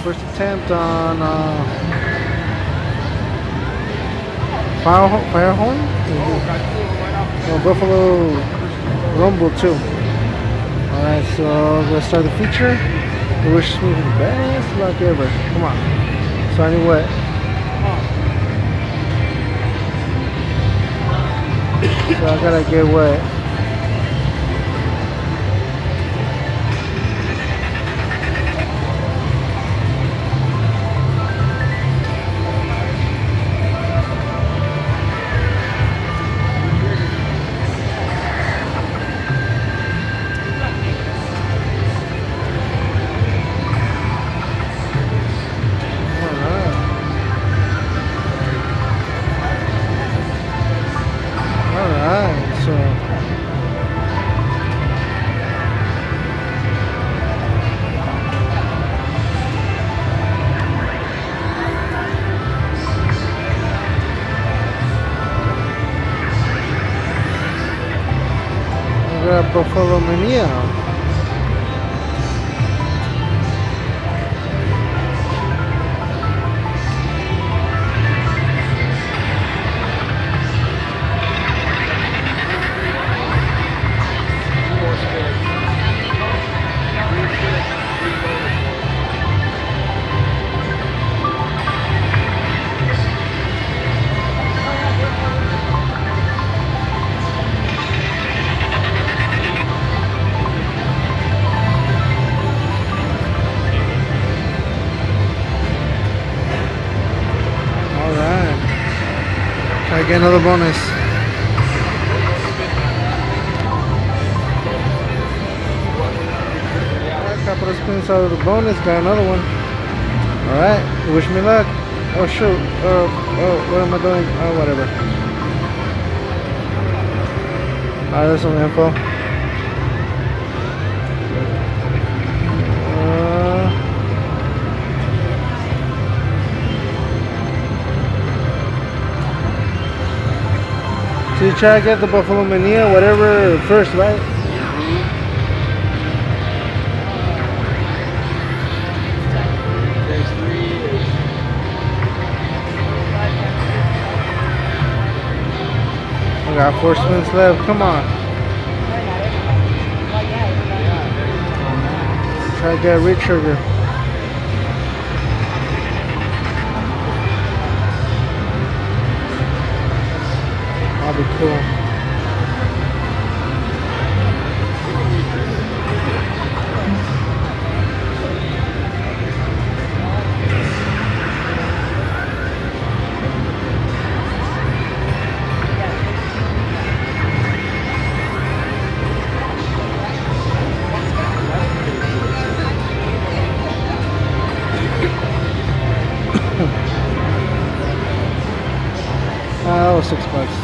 first attempt on Firehorn? No, Buffalo Rumble too. Alright, so let's start the feature. I wish me the best luck ever. Come on. Starting wet. So I gotta get wet. Buffalo Mania. I get another bonus. Alright, couple of spins out of the bonus, got another one. Alright, wish me luck. Oh shoot. Oh, what am I doing? Oh, whatever. Alright, there's some info. So you try to get the Buffalo Mania, whatever, first, right? I got 4 spins left, come on. Try to get a re-trigger. That'll be cool. That was $6.